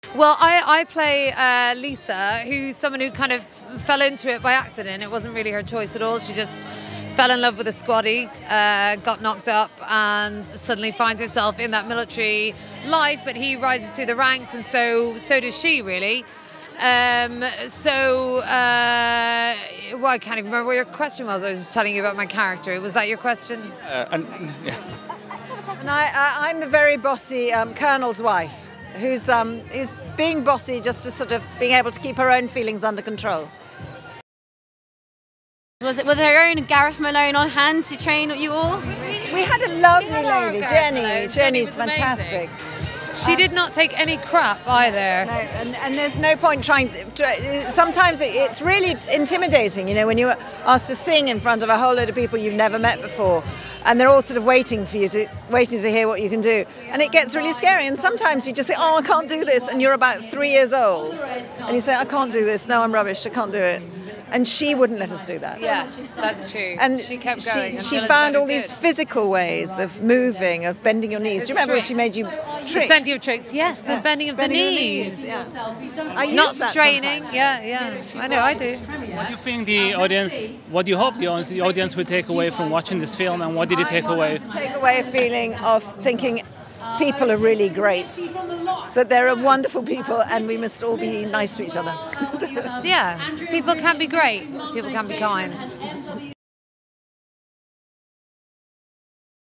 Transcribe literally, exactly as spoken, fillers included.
Well, I, I play uh, Lisa, who's someone who kind of fell into it by accident. It wasn't really her choice at all. She just fell in love with a squaddy, uh, got knocked up, and suddenly finds herself in that military life. But he rises through the ranks, and so so does she, really. Um, so, uh, well, I can't even remember what your question was. I was just telling you about my character. Was that your question? Uh, and, yeah. And I, I, I'm the very bossy um, Colonel's wife, who's um, who's being bossy just to sort of being able to keep her own feelings under control. Was it with her own Gareth Malone on hand to train you all? We had a lovely We had our lady, Gareth Jenny. Malone. Jenny Jenny's was fantastic. She did not take any crap either. No, and, and there's no point trying to, to sometimes it, it's really intimidating, you know, when you're asked to sing in front of a whole load of people you've never met before, and they're all sort of waiting for you to waiting to hear what you can do, and it gets really scary. And sometimes you just say, oh, I can't do this, and you're about three years old and you say, I can't do this, no, I'm rubbish, I can't do it. And she wouldn't let us do that. Yeah, that's true. And she kept going. She, she until it found sounded all these good. physical ways of moving, of bending your knees. Do you remember when she made you There's tricks? plenty of tricks. Yes, the bending of Bending the your knees. knees, yeah. I use Not that straining. sometimes. Yeah, yeah. I know, I do. What do you think the audience, what do you hope the audience, the audience will take away from watching this film, and what did you take I want away? them to take away a feeling of thinking people are really great, that there are wonderful people, and we must all be nice to each other. Yeah, people can be great. People can be kind.